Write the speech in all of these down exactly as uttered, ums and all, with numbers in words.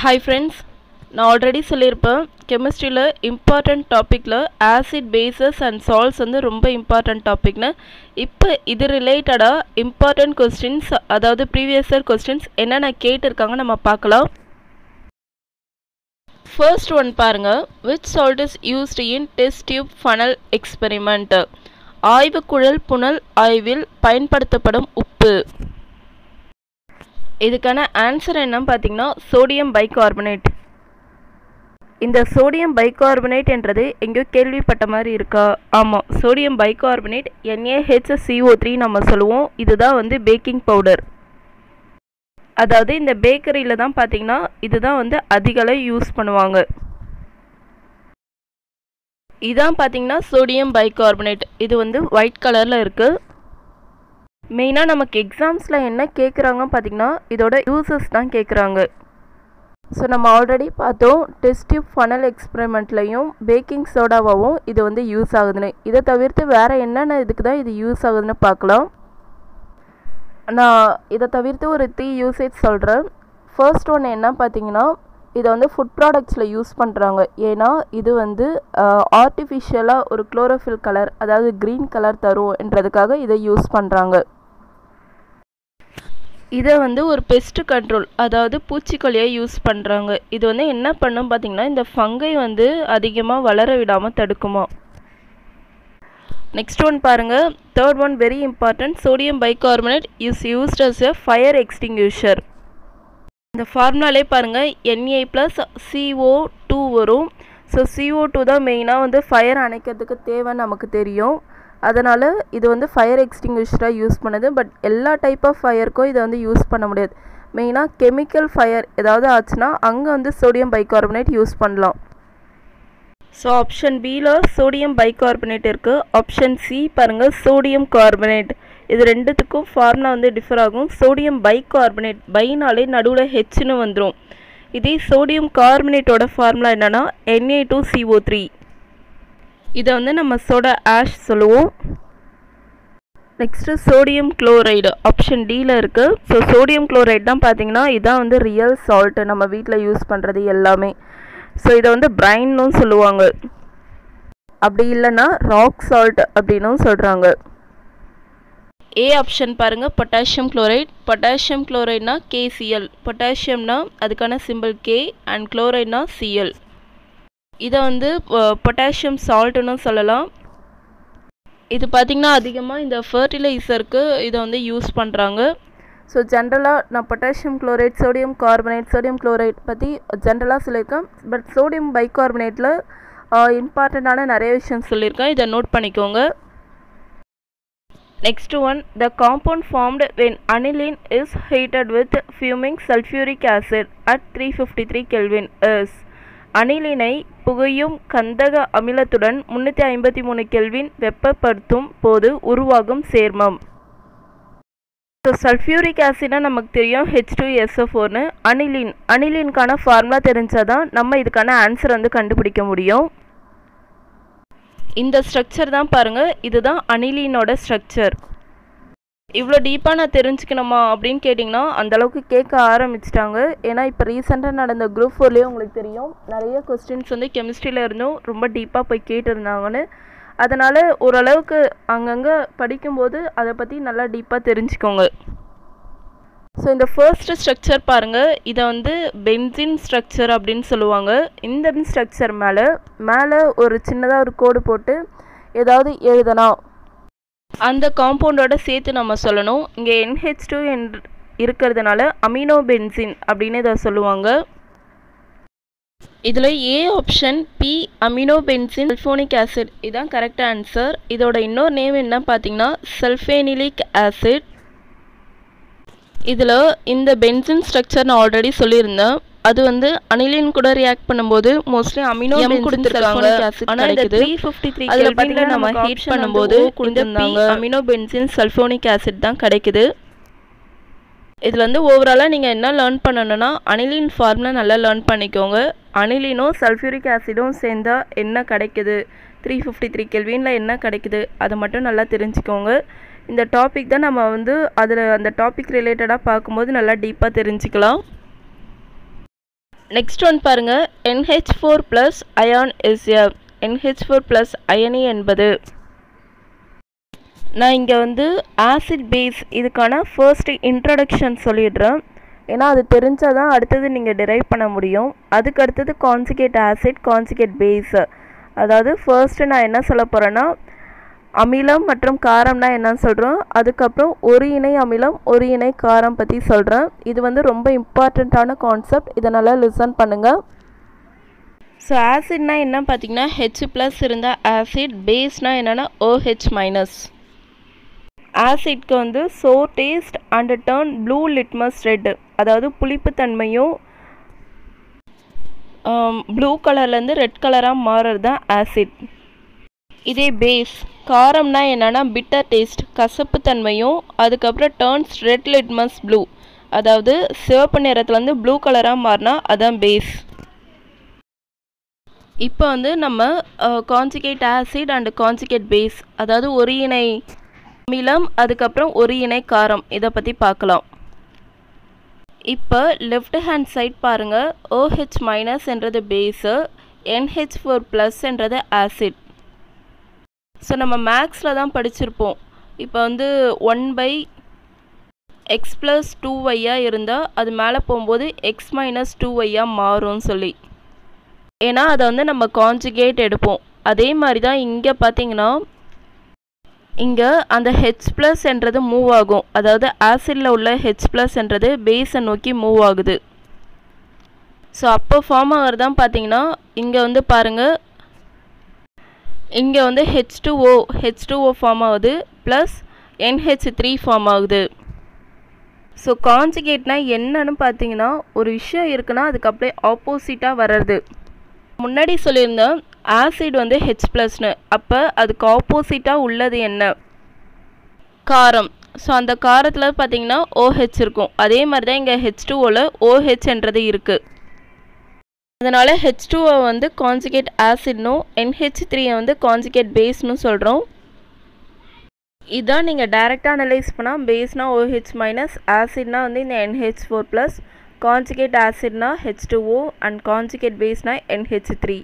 Hi friends, நான் already சொல்லியிருப்பேன் கெமிஸ்ட்ரியில் இம்பார்ட்டண்ட் டாப்பிக்கில் ஆசிட் பேசஸ் அண்ட் சால்ட்ஸ் வந்து ரொம்ப இம்பார்ட்டண்ட் டாபிக்னு. இப்போ இது ரிலேட்டடாக இம்பார்ட்டண்ட் கொஸ்டின்ஸ், அதாவது ப்ரீவியஸ் இயர் கொஸ்டின்ஸ் என்னென்ன கேட்டிருக்காங்க நம்ம பார்க்கலாம். ஃபர்ஸ்ட் ஒன் பாருங்கள், which salt is used in test tube funnel experiment? ஆய்வுக்குழல் புனல் ஆய்வில் பயன்படுத்தப்படும் உப்பு. இதுக்கான ஆன்சர் என்னன்னு பார்த்தீங்கன்னா சோடியம் பைகார்பனேட். இந்த சோடியம் பைகார்பனேட் என்றது எங்கேயோ கேள்விப்பட்ட மாதிரி இருக்கா? ஆமாம், sodium bicarbonate N A H C O three நம்ம சொல்லுவோம். இதுதான் வந்து பேக்கிங் பவுடர். அதாவது இந்த பேக்கரியில் தான் பார்த்தீங்கன்னா இதுதான் வந்து அதிகளவு யூஸ் பண்ணுவாங்க. இதான் பார்த்தீங்கன்னா சோடியம் பைகார்பனேட். இது வந்து ஒயிட் கலரில் இருக்குது. மெயினாக நமக்கு எக்ஸாம்ஸில் என்ன கேட்குறாங்கன்னு பார்த்தீங்கன்னா இதோட யூசஸ் தான் கேட்குறாங்க. ஸோ நம்ம ஆல்ரெடி பார்த்தோம் டெஸ்ட் டியூப் ஃபனல் எக்ஸ்பெரிமெண்ட்லையும் பேக்கிங் சோடாவாகவும் இது வந்து யூஸ் ஆகுதுன்னு. இதை தவிர்த்து வேறு என்னென்ன இதுக்கு தான் இது யூஸ் ஆகுதுன்னு பார்க்கலாம். நான் இதை தவிர்த்து ஒரு த்ரீ யூசேஜ் சொல்கிறேன். ஃபர்ஸ்ட் ஒன்று என்ன பார்த்தீங்கன்னா இதை வந்து ஃபுட் ப்ராடக்ட்ஸில் யூஸ் பண்ணுறாங்க. ஏன்னா இது வந்து ஆர்டிஃபிஷியலாக ஒரு குளோரோஃபில் கலர், அதாவது க்ரீன் கலர் தரும் என்றதுக்காக இதை யூஸ் பண்ணுறாங்க. இதை வந்து ஒரு பெஸ்ட் கண்ட்ரோல், அதாவது பூச்சிக்கொல்லியை யூஸ் பண்ணுறாங்க. இது வந்து என்ன பண்ணும் பார்த்தீங்கன்னா இந்த ஃபங்கை வந்து அதிகமாக வளர விடாமல் தடுக்குமா. நெக்ஸ்ட் ஒன் பாருங்கள், third one very important, sodium bicarbonate is used as a fire extinguisher. இந்த ஃபார்முலாலே பாருங்கள் N A plus C O two வரும். ஸோ சி ஓ டூ தான் மெயினாக வந்து ஃபயர் அணைக்கிறதுக்கு தேவைன்னு நமக்கு தெரியும். அதனால் இது வந்து ஃபயர் எக்ஸ்டிங்யூஷராக யூஸ் பண்ணுது. பட் எல்லா டைப் ஆஃப் ஃபயருக்கும் இதை வந்து யூஸ் பண்ண முடியாது. மெயினாக கெமிக்கல் ஃபயர் ஏதாவது ஆச்சுன்னா அங்கே வந்து சோடியம் பைகார்பனேட் யூஸ் பண்ணலாம். ஸோ ஆப்ஷன் பியில் சோடியம் பைகார்பனேட் இருக்குது. ஆப்ஷன் சி பாருங்கள் சோடியம் கார்பனேட். இது ரெண்டுத்துக்கும் ஃபார்முலா வந்து டிஃபர் ஆகும். சோடியம் பைகார்பனேட், பைனாலே நடுவில் ஹெச்னு வந்துடும். இதே சோடியம் கார்பனேட்டோட ஃபார்முலா என்னென்னா N A two C O three. இதை வந்து நம்ம சோடா ஆஷ் சொல்லுவோம். நெக்ஸ்ட்டு சோடியம் குளோரைடு ஆப்ஷன் டியில் இருக்குது. ஸோ சோடியம் குளோரைடு தான் பார்த்தீங்கன்னா இதான் வந்து ரியல் சால்ட்டு, நம்ம வீட்டில் யூஸ் பண்ணுறது எல்லாமே. ஸோ இதை வந்து பிரைன்னும் சொல்லுவாங்க, அப்படி இல்லைன்னா ராக் சால்ட் அப்படின்னும் சொல்கிறாங்க. ஏ ஆப்ஷன் பாருங்கள் பொட்டாசியம் குளோரைட். பொட்டாசியம் குளோரைட்னா கேசிஎல். பொட்டாசியம்னா அதுக்கான சிம்பிள் கே அண்ட் குளோரைட்னா சிஎல். இதை வந்து பொட்டாசியம் சால்ட்டுன்னு சொல்லலாம். இது பார்த்திங்கன்னா அதிகமாக இந்த ஃபர்டிலைசருக்கு இதை வந்து யூஸ் பண்ணுறாங்க. ஸோ ஜென்ரலாக நான் potassium chloride, sodium carbonate, sodium chloride பற்றி ஜென்ரலாக சொல்லியிருக்கேன். பட் சோடியம் பைகார்பனேட்டில் இம்பார்ட்டண்ட்டான நிறைய விஷயம் சொல்லியிருக்கேன், இதை நோட் பண்ணிக்கோங்க. Next one, the compound formed when aniline is heated with fuming sulfuric acid at three fifty-three Kelvin is. அனிலினை புகையும் கந்தக அமிலத்துடன் முன்னூற்றி ஐம்பத்தி மூணு கெல்வின் வெப்பப்படுத்தும் போது உருவாகும் சேர்மம். ஸோ சல்ஃபியூரிக் ஆசிட்னா நமக்கு தெரியும் ஹெச் டூ எஸ் ஓ ஃபோர்னு. அனிலின், அனிலின்கான ஃபார்முலா தெரிஞ்சால் தான் நம்ம இதுக்கான ஆன்சர் வந்து கண்டுபிடிக்க முடியும். இந்த ஸ்ட்ரக்சர் தான் பாருங்கள், இதுதான் அனிலினோட ஸ்ட்ரக்சர். இவ்வளோ டீப்பாக நான் தெரிஞ்சுக்கணுமா அப்படின்னு கேட்டிங்கன்னா அந்தளவுக்கு கேட்க ஆரம்பிச்சிட்டாங்க. ஏன்னா இப்போ ரீசெண்டாக நடந்த குரூப் ஃபோர்லேயும் உங்களுக்கு தெரியும் நிறைய கொஸ்டின்ஸ் வந்து கெமிஸ்ட்ரியில் இருந்தும் ரொம்ப டீப்பாக போய் கேட்டிருந்தாங்கன்னு. அதனால் ஓரளவுக்கு அங்கங்கே படிக்கும்போது அதை பற்றி நல்லா டீப்பாக தெரிஞ்சுக்கோங்க. ஸோ இந்த ஃபர்ஸ்ட் ஸ்ட்ரக்சர் பாருங்கள், இதை வந்து பென்சின் ஸ்ட்ரக்சர் அப்படின்னு சொல்லுவாங்க. இந்த ஸ்ட்ரக்சர் மேலே மேலே ஒரு சின்னதாக ஒரு கோடு போட்டு ஏதாவது எழுதனா அந்த காம்பவுண்டோட சேர்த்து நம்ம சொல்லணும். இங்கே என் ஹெச் டூ என்று இருக்கிறதுனால அமினோ பென்சின் அப்படின்னு இதை சொல்லுவாங்க. இதில் A option B amino benzene sulphonic acid இதுதான் கரெக்ட் ஆன்சர். இதோட இன்னொரு நேம் என்ன பார்த்தீங்கன்னா சல்ஃபேனிலிக் ஆசிட். இதில் இந்த பென்சின் ஸ்ட்ரக்சர் நான் ஆல்ரெடி சொல்லியிருந்தேன். அது வந்து அனிலின் கூட ரியாக்ட் பண்ணும்போது மோஸ்ட்லி அமினோ கொடுத்துருக்காங்க. ஆனால் இந்த த்ரீ ஃபிஃப்டி த்ரீ அதில் பார்த்தீங்கன்னா நம்ம ஹீட் பண்ணும்போது கொடுத்துருந்தாங்க அமினோ பென்சின் சல்ஃபோனிக் ஆசிட் தான் கிடைக்குது. இதில் வந்து ஓவராலாக நீங்கள் என்ன லேர்ன் பண்ணணுன்னா அனிலின் ஃபார்முலா நல்லா லேர்ன் பண்ணிக்கோங்க. அனிலினும் சல்ஃபியூரிக் ஆசிடும் சேர்ந்தால் என்ன கிடைக்குது, த்ரீ ஃபிஃப்டி த்ரீ கெல்வினில் என்ன கிடைக்குது அதை மட்டும் நல்லா தெரிஞ்சுக்கோங்க. இந்த டாபிக் தான் நம்ம வந்து அதில் அந்த டாபிக் ரிலேட்டடாக பார்க்கும்போது நல்லா டீப்பாக தெரிஞ்சுக்கலாம். நெக்ஸ்ட் ஒன் பாருங்க, N H four plus ion is a N H four plus அயனி என்பது. நான் இங்கே வந்து ஆசிட் பேஸ் இதுக்கான ஃபர்ஸ்ட் இன்ட்ரடக்ஷன் சொல்லிடுறேன். ஏன்னா அது தெரிஞ்சால் தான் அடுத்தது நீங்கள் டிரைவ் பண்ண முடியும். அதுக்கு அடுத்தது கான்ஜுகேட் ஆசிட், கான்ஜுகேட் பேஸ். அதாவது ஃபர்ஸ்ட்டு நான் என்ன சொல்ல போகிறேன்னா, அமிலம் மற்றும் காரம்னா என்னன்னு சொல்கிறோம். அதுக்கப்புறம் ஒரு இணை அமிலம், ஒரு இணை காரம் பற்றி சொல்கிறேன். இது வந்து ரொம்ப இம்பார்ட்டண்ட்டான கான்செப்ட். இதை நல்லா லிசன் பண்ணுங்கள். ஸோ ஆசிட்னா என்ன பார்த்தீங்கன்னா, ஹெச் ப்ளஸ் இருந்தால் ஆசிட், பேஸ்னால் என்னென்னா OH மைனஸ். ஆசிட்க்கு வந்து sour taste and turn blue litmus red, அதாவது புளிப்புத்தன்மையும் ப்ளூ கலர்லேருந்து ரெட் கலராக மாறுறது தான் ஆசிட். இதே பேஸ் காரம்னா என்னென்னா பிட்டர் டேஸ்ட், கசப்புத்தன்மையும் அதுக்கப்புறம் டர்ன்ஸ் ரெட் லிட்மஸ் ப்ளூ, அதாவது சிவப்பு நிறத்துலேருந்து ப்ளூ கலராக மாறினா அதான் பேஸ். இப்போ வந்து நம்ம conjugate acid and conjugate base, அதாவது ஒரு இணை அமிலம் அதுக்கப்புறம் ஒரு இணை காரம், இதை பற்றி பார்க்கலாம். இப்போ லெஃப்ட் ஹேண்ட் சைட் பாருங்கள், OH மைனஸ் என்றது base, N H four plus என்றது ஆசிட். ஸோ நம்ம மேக்ஸில் தான் படிச்சிருப்போம். இப்போ வந்து one by X plus two ஒய்யாக இருந்தால் அது மேலே போகும்போது எக்ஸ் மைனஸ் டூ ஒய்யாக மாறும்னு சொல்லி, ஏன்னா அதை வந்து நம்ம கான்ஜுகேட் எடுப்போம். அதே மாதிரி தான் இங்கே பார்த்தீங்கன்னா, இங்கே அந்த H ப்ளஸ் என்றது மூவ் ஆகும். அதாவது ஆசிடில் உள்ள H ப்ளஸ் என்றது பேஸை நோக்கி மூவ் ஆகுது. ஸோ அப்போ ஃபார்ம் ஆகிறது தான் பார்த்தீங்கன்னா, இங்கே வந்து பாருங்கள், இங்கே வந்து H two O H two O form ஆகுது, plus N H three form ஆகுது. ஸோ கான்ஜுகேட்னா என்னன்னு பார்த்தீங்கன்னா, ஒரு விஷயம் இருக்குன்னா அதுக்கு அப்படியே ஆப்போசிட்டாக வர்றது. முன்னாடி சொல்லியிருந்தேன் ஆசிட் வந்து H ப்ளஸ்னு, அப்போ அதுக்கு ஆப்போசிட்டாக உள்ளது என்ன? காரம். ஸோ அந்த காரத்தில் பார்த்தீங்கன்னா OH இருக்கும். அதே மாதிரி தான் இங்கே H two Oல OH என்றது இருக்குது. அதனால் H two O வந்து கான்ஜுகேட் ஆசிட்னும் N H three வந்து கான்ஜுகேட் பேஸ்னு சொல்கிறோம். இதான் நீங்கள் டைரெக்டாக அனலைஸ் பண்ணால் பேஸ்னா OH மைனஸ், ஆசிட்னா வந்து இந்த N H four plus, conjugate ஆசிட்னா H two O and conjugate பேஸ்னா N H three.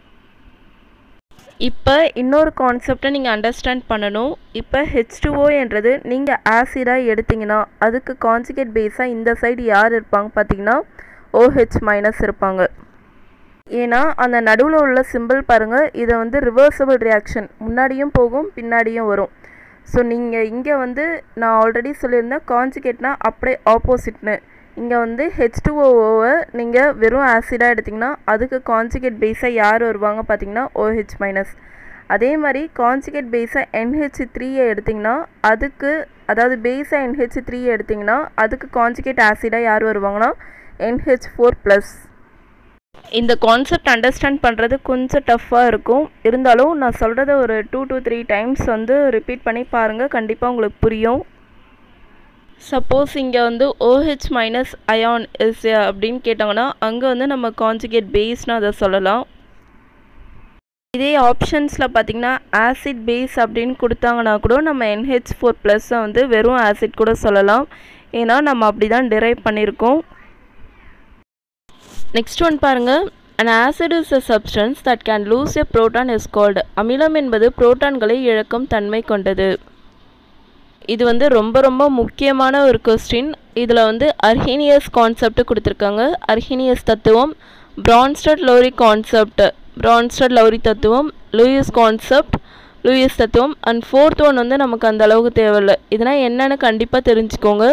இப்போ இன்னொரு கான்செப்டை நீங்கள் அண்டர்ஸ்டாண்ட் பண்ணணும். இப்போ H two O என்றது நீங்கள் ஆசிடாக எடுத்திங்கன்னா அதுக்கு கான்ஜுகேட் பேஸாக இந்த சைடு யார் இருப்பாங்க பார்த்தீங்கன்னா OH மைனஸ் இருப்பாங்க. ஏன்னா அந்த நடுவில் உள்ள சிம்பிள் பாருங்கள், இதை வந்து ரிவர்சபிள் ரியாக்ஷன், முன்னாடியும் போகும் பின்னாடியும் வரும். ஸோ நீங்கள் இங்கே வந்து நான் ஆல்ரெடி சொல்லியிருந்தேன் கான்ஜுகேட்னா அப்படியே ஆப்போசிட்னு. இங்கே வந்து H two Oவை நீங்கள் வெறும் ஆசிடாக எடுத்திங்கன்னா அதுக்கு கான்ஜுகேட் பேஸாக யார் வருவாங்க பார்த்தீங்கன்னா OH மைனஸ். அதே மாதிரி கான்ஜுகேட் பேஸாக N H three எடுத்திங்கன்னா அதுக்கு, அதாவது பேஸாக N H three எடுத்திங்கன்னா அதுக்கு கான்ஜுகேட் ஆசிடாக யார் வருவாங்கன்னா N H four ப்ளஸ். இந்த கான்செப்ட் அண்டர்ஸ்டாண்ட் பண்ணுறது கொஞ்சம் டஃப்பாக இருக்கும். இருந்தாலும் நான் சொல்கிறத ஒரு டூ டு த்ரீ டைம்ஸ் வந்து ரிப்பீட் பண்ணி பாருங்கள், கண்டிப்பாக உங்களுக்கு புரியும். சப்போஸ் இங்கே வந்து OH மைனஸ் அயான் இஸ் அப்படின்னு கேட்டாங்கன்னா அங்கே வந்து நம்ம கான்ஜுகேட் பேஸ்னால் அதை சொல்லலாம். இதே ஆப்ஷன்ஸில் பார்த்திங்கன்னா ஆசிட் பேஸ் அப்படின்னு கொடுத்தாங்கன்னா கூட நம்ம N H four ப்ளஸ்ஸை வந்து வெறும் ஆசிட் கூட சொல்லலாம். ஏன்னா நம்ம அப்படி தான் டிரைவ் பண்ணியிருக்கோம். நெக்ஸ்ட் ஒன் பாருங்கள், an acid is a substance that can lose a proton is called. அமிலம் என்பது புரோட்டான்களை இழக்கும் தன்மை கொண்டது. இது வந்து ரொம்ப ரொம்ப முக்கியமான ஒரு கொஸ்டின். இதில் வந்து அர்ஹீனியஸ் கான்செப்ட் கொடுத்துருக்காங்க. அர்ஹீனியஸ் தத்துவம், Bronsted Lowry concept, Bronsted Lowry தத்துவம், லூயிஸ் கான்செப்ட், லூயிஸ் தத்துவம், அண்ட் ஃபோர்த் ஒன் வந்து நமக்கு அந்த அளவுக்கு தேவையில்லை. இதனால் என்னென்னு கண்டிப்பாக தெரிஞ்சுக்கோங்க.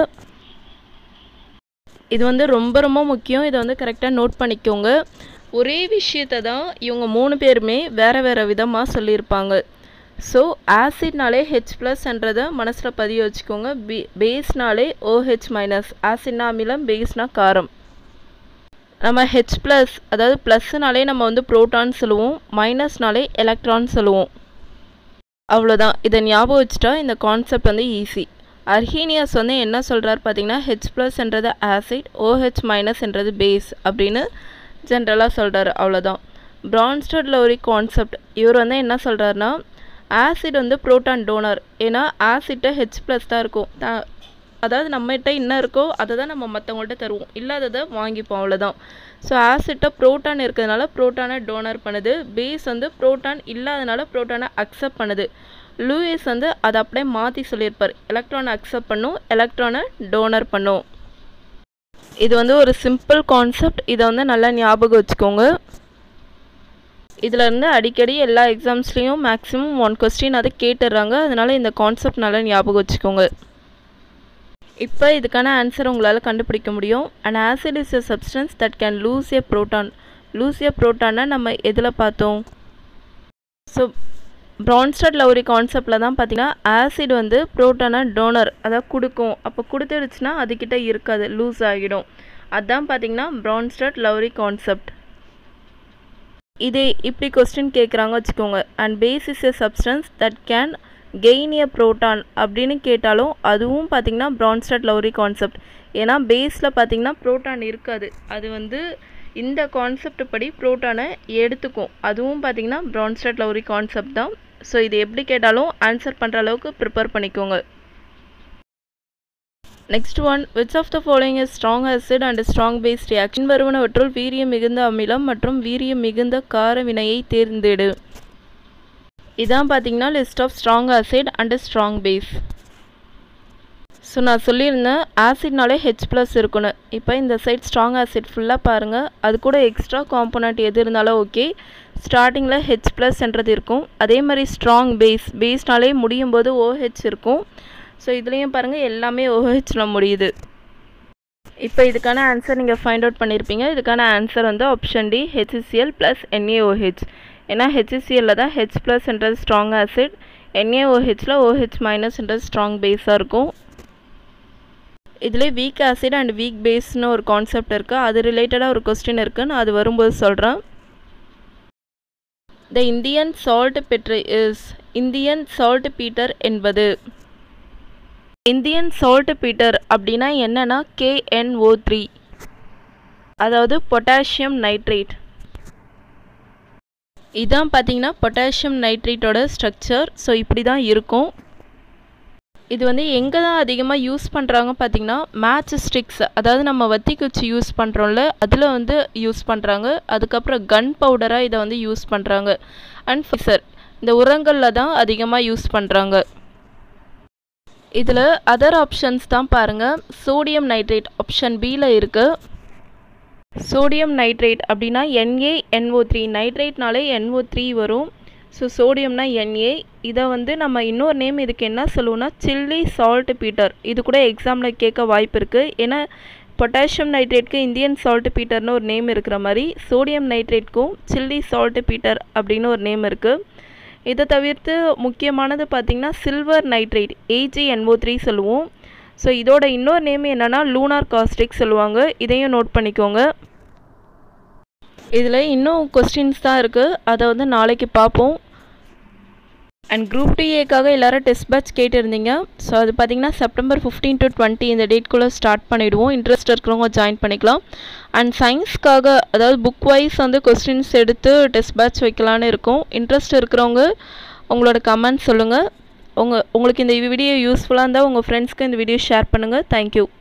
இது வந்து ரொம்ப ரொம்ப முக்கியம். இதை வந்து கரெக்டாக நோட் பண்ணிக்கோங்க. ஒரே விஷயத்தை தான் இவங்க மூணு பேருமே வேறு வேறு விதமாக சொல்லியிருப்பாங்க. ஸோ ஆசிட்னாலே H ப்ளஸ்ன்றதை மனசில் பதிய வச்சுக்கோங்க. பி பேஸ்னாலே OH மைனஸ், ஆசிட்னா அமிலம், பேஸ்னா காரம். நம்ம H ப்ளஸ் அதாவது ப்ளஸ்னாலே நம்ம வந்து ப்ரோட்டான் சொல்லுவோம், மைனஸ்னாலே எலக்ட்ரான் சொல்லுவோம். அவ்வளோதான். இதை ஞாபகம் வச்சுட்டா இந்த கான்செப்ட் வந்து ஈஸி. அர்ஹீனியஸ் வந்து என்ன சொல்கிறார் பார்த்தீங்கன்னா H ப்ளஸ்ன்றது ஆசிட், OH மைனஸ்ன்றது பேஸ் அப்படின்னு ஜென்ரலாக சொல்கிறாரு. அவ்வளோதான். பிரான்ஸ்டட் லௌரி கான்செப்ட், இவர் வந்து என்ன சொல்கிறாருன்னா ஆசிட் வந்து புரோட்டான் டோனர். ஏன்னா ஆசிட்டை H ப்ளஸ் தான் இருக்கும், அதாவது நம்மகிட்ட என்ன இருக்கோ அதை தான் நம்ம மற்றவங்கள்ட்ட தருவோம், இல்லாததை வாங்கிப்போம், அவ்வளோதான். ஸோ ஆசிட்ட ப்ரோட்டான் இருக்கிறதுனால ப்ரோட்டானை டோனர் பண்ணுது, பேஸ் வந்து ப்ரோட்டான் இல்லாதனால ப்ரோட்டானை அக்செப்ட் பண்ணுது. லூயிஸ் வந்து அதை அப்படியே மாற்றி சொல்லியிருப்பார், எலக்ட்ரானை அக்செப்ட் பண்ணும், எலக்ட்ரானை டோனர் பண்ணும். இது வந்து ஒரு சிம்பிள் கான்செப்ட், இதை வந்து நல்லா ஞாபகம் வச்சுக்கோங்க. இதில் இருந்து அடிக்கடி எல்லா எக்ஸாம்ஸ்லேயும் மேக்ஸிமம் ஒன் கொஸ்டின் அதை கேட்டுடுறாங்க, அதனால் இந்த கான்செப்ட் நல்லா ஞாபகம் வச்சுக்கோங்க. இப்போ இதுக்கான ஆன்சர் உங்களால் கண்டுபிடிக்க முடியும். And acid is a substance that can lose a proton. Lose a ப்ரோட்டானை நம்ம எதில் பார்த்தோம்? ஸோ ப்ரான்ஸ்டட்-லவ்ரி கான்செப்டில் தான் பார்த்தீங்கன்னா ஆசிட் வந்து ப்ரோட்டானை டோனர் அதாவது கொடுக்கும். அப்போ கொடுத்துடுச்சுன்னா அதுக்கிட்ட இருக்காது, லூஸ் ஆகிடும். அதுதான் பார்த்தீங்கன்னா ப்ரான்ஸ்டட்-லவ்ரி கான்செப்ட். இது இப்படி கொஸ்டின் கேட்குறாங்க வச்சுக்கோங்க. And base is a substance that can gain a proton அப்படின்னு கேட்டாலும் அதுவும் பார்த்திங்கன்னா ப்ரான்ஸ்டட்-லவ்ரி கான்செப்ட். ஏன்னா பேஸில் பார்த்திங்கன்னா ப்ரோட்டான் இருக்காது, அது வந்து இந்த கான்செப்ட் படி ப்ரோட்டானை எடுத்துக்கும். அதுவும் பார்த்திங்கன்னா ப்ரான்ஸ்டட்-லவ்ரி கான்செப்ட் தான். ஸோ இது எப்படி கேட்டாலும் ஆன்சர் பண்ணுற அளவுக்கு ப்ரிப்பேர் பண்ணிக்கோங்க. Next one, which of the following is strong acid and strong base reaction? வருவனவற்றுள் வீரியம் மிகுந்த அமிலம் மற்றும் வீரியம் மிகுந்த கார வினையை தேர்ந்தெடு. இதான் பார்த்தீங்கன்னா list of strong acid and strong base. So நான் சொல்லியிருந்தேன் ஆசிட்னாலே ஹெச் ப்ளஸ் இருக்கணும். இப்போ இந்த சைட் ஸ்ட்ராங் ஆசிட் ஃபுல்லாக பாருங்கள், அது கூட எக்ஸ்ட்ரா காம்போனண்ட் எது இருந்தாலும் ஓகே. ஸ்டார்டிங்கில் ஹெச் ப்ளஸ்ன்றது இருக்கும். அதே மாதிரி ஸ்ட்ராங் பேஸ், பேஸ்னாலே முடியும் போது ஓஹெச் இருக்கும். ஸோ இதுலேயும் பாருங்கள் எல்லாமே ஓஹெச்சில் முடியுது. இப்போ இதுக்கான ஆன்சர் நீங்கள் ஃபைண்ட் அவுட் பண்ணியிருப்பீங்க. இதுக்கான ஆன்சர் வந்து option D, HCl plus NaOH. ஏன்னா ஹெச்சிசிஎல்ல தான் ஹெச் ப்ளஸ்ன்றது ஸ்ட்ராங் ஆசிட், என்ஏஓஹெச்சில் ஓஹெச் மைனஸ்ன்றது ஸ்ட்ராங் பேஸாக இருக்கும். இதில் வீக் ஆசிட் அண்ட் வீக் பேஸ்னு ஒரு கான்செப்ட் இருக்குது, அது ரிலேட்டடாக ஒரு கொஸ்டின் இருக்குது, நான் அது வரும்போது சொல்கிறேன். The Indian salt petre is Indian salt peter என்பது. இந்தியன் சால்ட் பீட்டர் அப்படின்னா என்னன்னா கே என் ஓ த்ரீ, அதாவது பொட்டாசியம் நைட்ரேட். இதான் பார்த்தீங்கன்னா பொட்டாசியம் நைட்ரேட்டோட ஸ்ட்ரக்சர். ஸோ இப்படி தான் இருக்கும். இது வந்து எங்கே தான் அதிகமாக யூஸ் பண்ணுறாங்க பார்த்தீங்கன்னா மேட்ச் ஸ்டிக்ஸ், அதாவது நம்ம வத்தி குச்சி யூஸ் பண்ணுறோம்ல அதில் வந்து யூஸ் பண்ணுறாங்க. அதுக்கப்புறம் கன் பவுடராக இதை வந்து யூஸ் பண்ணுறாங்க. அண்ட் ஃபிசர், இந்த உரங்களில் தான் அதிகமாக யூஸ் பண்ணுறாங்க. இதில் அதர் ஆப்ஷன்ஸ் தான் பாருங்கள். சோடியம் நைட்ரேட் ஆப்ஷன் பியில் இருக்குது. சோடியம் நைட்ரேட் அப்படின்னா என்ஏ என்ஓ த்ரீ, நைட்ரேட்னாலே என்ஓ த்ரீ வரும். ஸோ சோடியம்னா என்ஏ. இதை வந்து நம்ம இன்னொரு நேம் இதுக்கு என்ன சொல்லுவோம்னா சில்லி சால்ட் பீட்டர். இது கூட எக்ஸாமில் கேட்க வாய்ப்பு இருக்குது. ஏன்னா பொட்டாசியம் நைட்ரேட்க்கு இந்தியன் சால்ட் பீட்டர்னு ஒரு நேம் இருக்கிற மாதிரி சோடியம் நைட்ரேட்க்கும் சில்லி சால்ட் பீட்டர் அப்படின்னு ஒரு நேம் இருக்குது. இதை தவிர்த்து முக்கியமானது பார்த்திங்கன்னா silver nitrate, Ag NO three சொல்லுவோம். ஸோ இதோட இன்னொரு நேம் என்னென்னா லூனார் காஸ்டிக் சொல்லுவாங்க. இதையும் நோட் பண்ணிக்கோங்க. இதில் இன்னும் கொஸ்டின்ஸ் தான் இருக்குது, அதை வந்து நாளைக்கு பார்ப்போம். அண்ட் குரூப் டூ ஏக்காக எல்லோரும் டெஸ்ட் பேட்ச் கேட்டிருந்தீங்க. ஸோ அது பார்த்திங்கன்னா செப்டம்பர் ஃபிஃப்டீன் டு டுவெண்ட்டி இந்த டேட்குள்ளே ஸ்டார்ட் பண்ணிவிடுவோம். இன்ட்ரெஸ்ட் இருக்கிறவங்க ஜாயின் பண்ணிக்கலாம். அண்ட் சயின்ஸ்க்காக அதாவது புக் வைஸ் வந்து கொஸ்டின்ஸ் எடுத்து டெஸ்ட் பேட்ச் வைக்கலான்னு இருக்கும். இன்ட்ரெஸ்ட் இருக்கிறவங்க உங்களோட கமெண்ட் சொல்லுங்கள். உங்கள் உங்களுக்கு இந்த வீடியோ யூஸ்ஃபுல்லாக இருந்தால் உங்கள் ஃப்ரெண்ட்ஸ்க்கு இந்த வீடியோ ஷேர் பண்ணுங்கள். தேங்க்யூ.